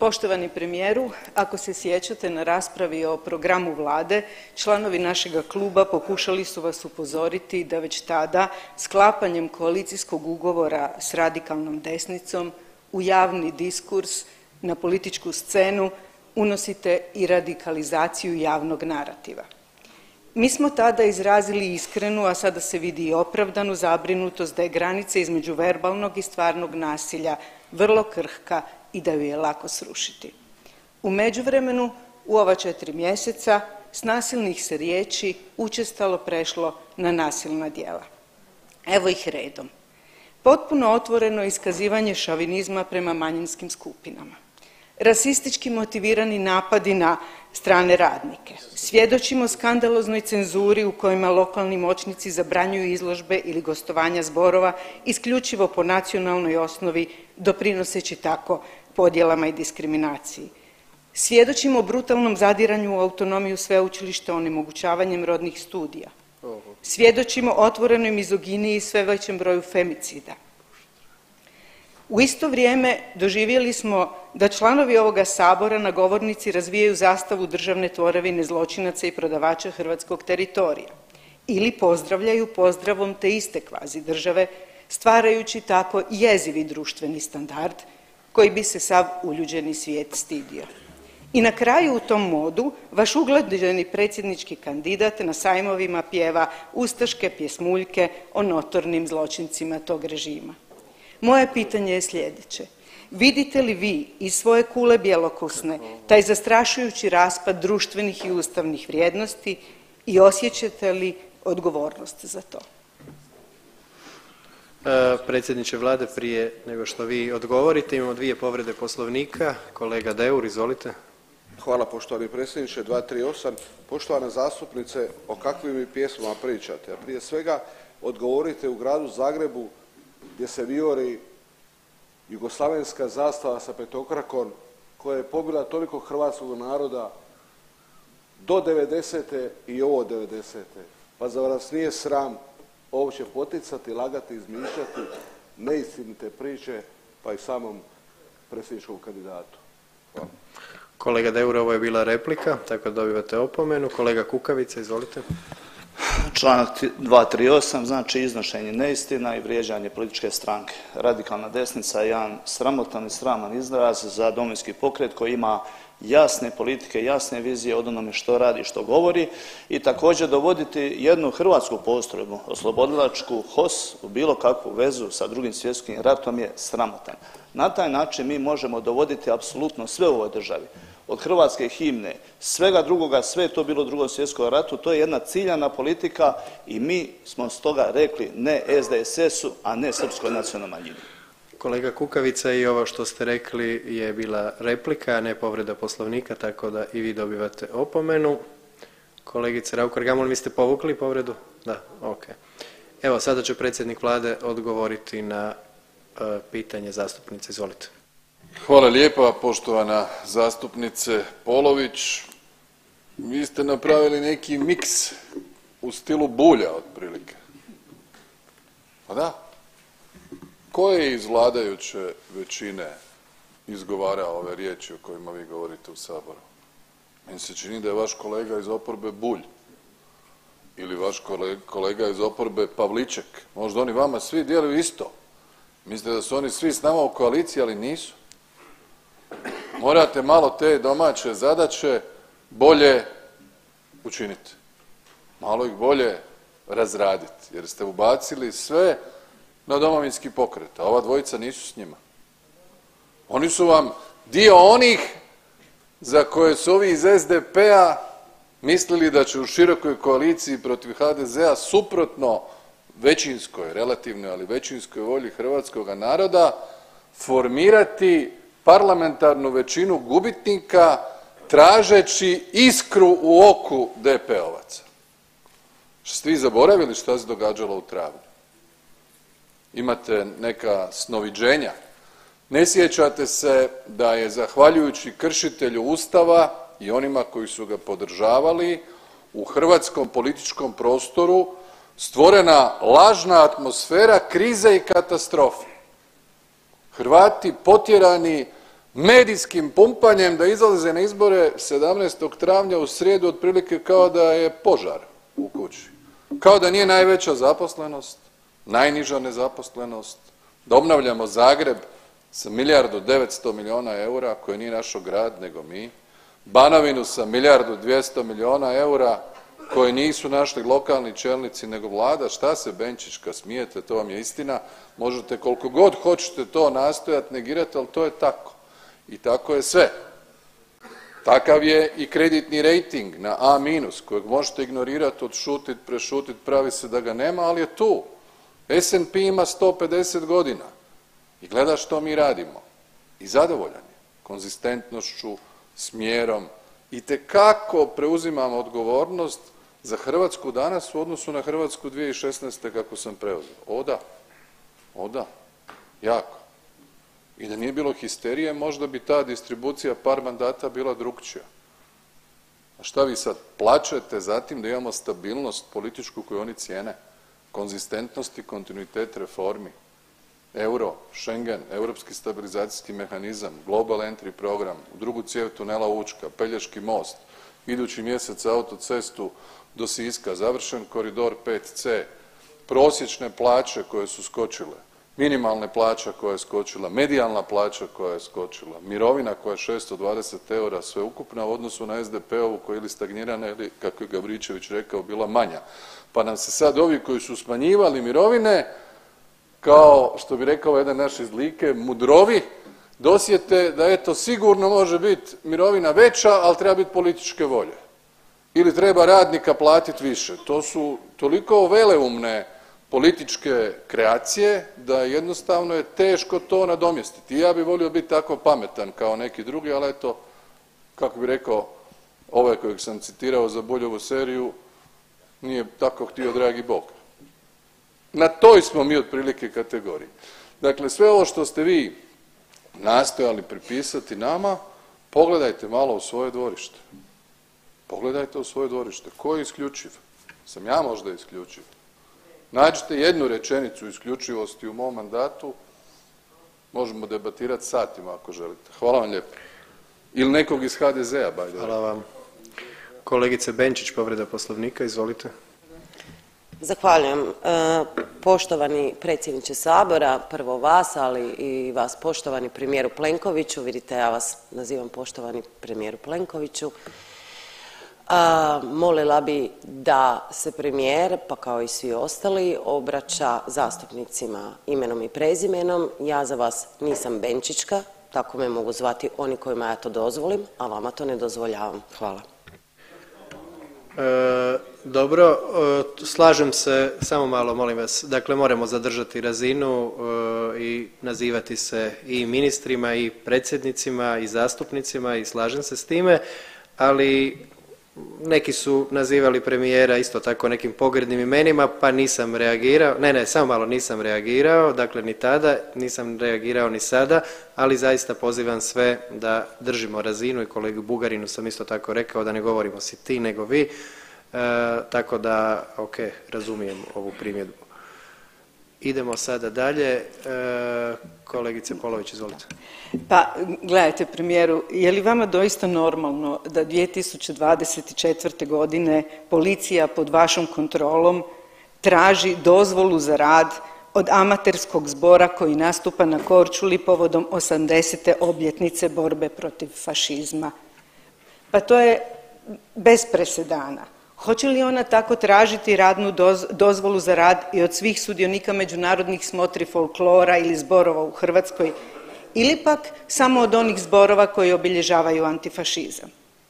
Poštovani premijeru, ako se sjećate na raspravi o programu Vlade, članovi našega kluba pokušali su vas upozoriti da već tada sklapanjem koalicijskog ugovora s radikalnom desnicom u javni diskurs na političku scenu unosite i radikalizaciju javnog narativa. Mi smo tada izrazili iskrenu, a sada se vidi i opravdanu zabrinutost da je granica između verbalnog i stvarnog nasilja vrlo krhka i da ju je lako srušiti. U međuvremenu, u ova 4 mjeseca, s nasilnih se riječi učestalo prešlo na nasilna djela. Evo ih redom. Potpuno otvoreno iskazivanje šovinizma prema manjinskim skupinama. Rasistički motivirani napadi na strane radnike. Svjedočimo skandaloznoj cenzuri u kojima lokalni moćnici zabranjuju izložbe ili gostovanja zborova isključivo po nacionalnoj osnovi, doprinoseći tako podjelama i diskriminaciji. Svjedočimo brutalnom zadiranju u autonomiju sveučilišta onemogućavanjem rodnih studija. Svjedočimo otvorenoj mizoginiji i sve većem broju femicida. U isto vrijeme doživjeli smo da članovi ovoga Sabora na govornici razvijaju zastavu državne tvorevine zločinaca i prodavača hrvatskog teritorija ili pozdravljaju pozdravom te iste kvazi države, stvarajući tako jezivi društveni standard koji bi se sav uljuđeni svijet stidio. I na kraju u tom modu vaš ugledni predsjednički kandidat na sajmovima pjeva ustaške pjesmuljke o notornim zločincima tog režima. Moje pitanje je sljedeće. Vidite li vi iz svoje kule bjelokosne taj zastrašujući raspad društvenih i ustavnih vrijednosti i osjećate li odgovornost za to? Predsjedniče Vlade, prije nego što vi odgovorite, imamo 2 povrede Poslovnika. Kolega Deur, izvolite. Hvala poštovani predsjedniče, 238. Poštovana zastupnice, o kakvim mi pjesmama pričate? A prije svega odgovorite u gradu Zagrebu gdje se vijori jugoslavenska zastava sa petokrakom koja je pobila toliko hrvatskog naroda do 90. i ovo 90. Pa zar vas nije sram uopće poticati, lagati, izmišljati neistinite priče pa i samom predsjedničkom kandidatu? Hvala. Kolega Deur, ovo je bila replika, tako da dobivate opomenu. Kolega Kukavica, izvolite. Članak 238, znači iznošenje neistina i vrijeđanje političke stranke. Radikalna desnica je jedan sramotan i sraman izraz za Domovinski pokret koji ima jasne politike, jasne vizije od onome što radi i što govori i također dovoditi jednu hrvatsku postrojbu, oslobodilačku HOS u bilo kakvu vezu sa Drugim svjetskim ratom je sramotan. Na taj način mi možemo dovoditi apsolutno sve u ovoj državi. Od hrvatske himne, svega drugoga, sve je to bilo u Drugom svjetskom ratu, to je jedna ciljana politika i mi smo stoga rekli ne SDSS-u, a ne srpskoj nacionalnoj manjini. Kolega Kukavica, i ovo što ste rekli je bila replika, a ne povreda Poslovnika, tako da i vi dobivate opomenu. Kolegice Raukar-Gamulin, vi ste povukli povredu? Da, ok. Evo, sada će predsjednik Vlade odgovoriti na pitanje zastupnice. Izvolite. Hvala lijepa, poštovana zastupnice Polović. Vi ste napravili neki miks u stilu Bulja, otprilike. Pa da. Ko je iz vladajuće većine izgovarao ove riječi o kojima vi govorite u Saboru? Meni se čini da je vaš kolega iz oporbe Bulj ili vaš kolega iz oporbe Pavliček. Možda oni vama svi djeluju isto. Mislite da su oni svi s nama u koaliciji, ali nisu. Morate malo te domaće zadaće bolje učiniti. Malo ih bolje razraditi, jer ste ubacili sve na Domovinski pokret, a ova dvojica nisu s njima. Oni su vam dio onih za koje su ovi iz SDP-a mislili da će u širokoj koaliciji protiv HDZ-a suprotno većinskoj, relativnoj, ali većinskoj volji hrvatskoga naroda formirati parlamentarnu većinu gubitnika tražeći iskru u oku DP-ovaca. Što ste vi zaboravili šta se događalo u travnju? Imate neka snoviđenja? Ne sjećate se da je zahvaljujući kršitelju Ustava i onima koji su ga podržavali u hrvatskom političkom prostoru stvorena lažna atmosfera krize i katastrofe. Hrvati potjerani medijskim pumpanjem da izlaze na izbore 17. travnja u srijedu otprilike kao da je požar u kući, kao da nije najveća zaposlenost, najniža nezaposlenost, da obnavljamo Zagreb sa 1.900.000.000 eura koje nije našo grad nego mi, Banovinu sa 1.200.000.000 eura koje nisu našli lokalni čelnici nego vlada. Šta se Benčićka smijete, to vam je istina, možete koliko god hoćete to nastojat negirat, ali to je tako i tako je sve. Takav je i kreditni rejting na A- kojeg možete ignorirat, odšutit, prešutit, pravi se da ga nema, ali je tu. S&P ima 150 godina i gleda što mi radimo i zadovoljan je konzistentnošću, smjerom, itekako preuzimamo odgovornost za Hrvatsku danas u odnosu na Hrvatsku 2016. kako sam preuzeo. O da, jako. I da nije bilo histerije možda bi ta distribucija par mandata bila drukčija. A šta vi sad plačete za tim da imamo stabilnost političku koju oni cijene, konzistentnost i kontinuitet reformi, euro, Schengen, europski stabilizacijski mehanizam, Global Entry program, u drugu cijev tunela Učka, Pelješki most, idući mjesec autocestu do Siska, završen koridor 5C, prosječne plaće koje su skočile, minimalne plaća koja je skočila, medijalna plaća koja je skočila, mirovina koja je 620 eura sveukupna u odnosu na SDP-ovu koja je ili stagnirana ili, kako je Gabričević rekao, bila manja. Pa nam se sad ovi koji su smanjivali mirovine, kao što bi rekao jedan naš iz Like, mudrovi, dosjete da eto sigurno može biti mirovina veća, ali treba biti političke volje. Ili treba radnika platiti više. To su toliko veleumne političke kreacije da jednostavno je teško to nadomjestiti. I ja bi volio biti tako pametan kao neki drugi, ali eto, kako bi rekao ovaj kojeg sam citirao za Buljovu seriju, nije tako htio dragi Bog. Na toj smo mi otprilike kategoriji. Dakle, sve ovo što ste vi nastojali pripisati nama, pogledajte malo u svoje dvorište. Pogledajte u svoje dvorište. Ko je isključiv? Sam ja možda isključiv? Nađite jednu rečenicu isključivosti u mom mandatu, možemo debatirati satima ako želite. Hvala vam lijepo. Ili nekog iz HDZ-a, by the way. Hvala vam. Kolegice Benčić, povreda Poslovnika, izvolite. Zahvaljujem. Poštovani predsjedniče Sabora, prvo vas, ali i vas poštovani premijeru Plenkoviću, vidite ja vas nazivam poštovani premijeru Plenkoviću, molila bi da se premijer, pa kao i svi ostali, obraća zastupnicima imenom i prezimenom. Ja za vas nisam Benčićka, tako me mogu zvati oni kojima ja to dozvolim, a vama to ne dozvoljavam. Hvala. Dobro, slažem se, samo malo molim vas, dakle moramo zadržati razinu i nazivati se i ministrima i predsjednicima i zastupnicima i slažem se s time, ali neki su nazivali premijera isto tako nekim pogrdnim imenima pa nisam reagirao, samo malo, nisam reagirao, dakle ni tada, nisam reagirao ni sada, ali zaista pozivam sve da držimo razinu i kolegi Bugarinu sam isto tako rekao da ne govorimo si ti nego vi, tako da ok, razumijem ovu primjedbu. Idemo sada dalje, kolegice Polović, izvolite. Pa gledajte premijeru, je li vama doista normalno da 2024. godine policija pod vašom kontrolom traži dozvolu za rad od amaterskog zbora koji nastupa na Korčuli povodom 80. obljetnice borbe protiv fašizma? Pa to je bez presedana. Hoće li ona tako tražiti radnu dozvolu za rad i od svih sudionika međunarodnih smotri folklora ili zborova u Hrvatskoj ili pak samo od onih zborova koji obilježavaju antifašizam?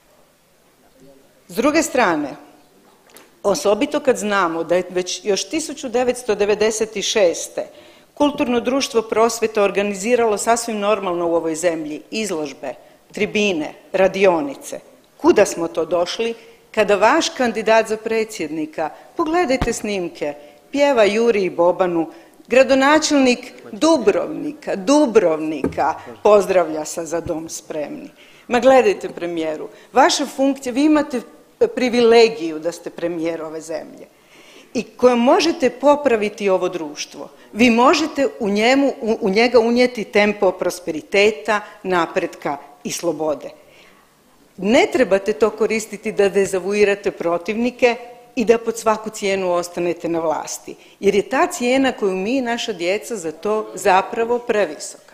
S druge strane, osobito kad znamo da je već još 1996. Kulturno društvo Prosvjeta organiziralo sasvim normalno u ovoj zemlji izložbe, tribine, radionice, kuda smo to došli kada vaš kandidat za predsjednika, pogledajte snimke, pjeva Juriji Bobanu, gradonačelnik Dubrovnika pozdravlja sa Za dom spremni. Ma gledajte premijeru, vaša funkcija, vi imate privilegiju da ste premijer ove zemlje i kojom možete popraviti ovo društvo. Vi možete u njega unijeti tempo prosperiteta, napretka i slobode. Ne trebate to koristiti da dezavuirate protivnike i da pod svaku cijenu ostanete na vlasti, jer je ta cijena koju mi i naša djeca za to zapravo previsoka.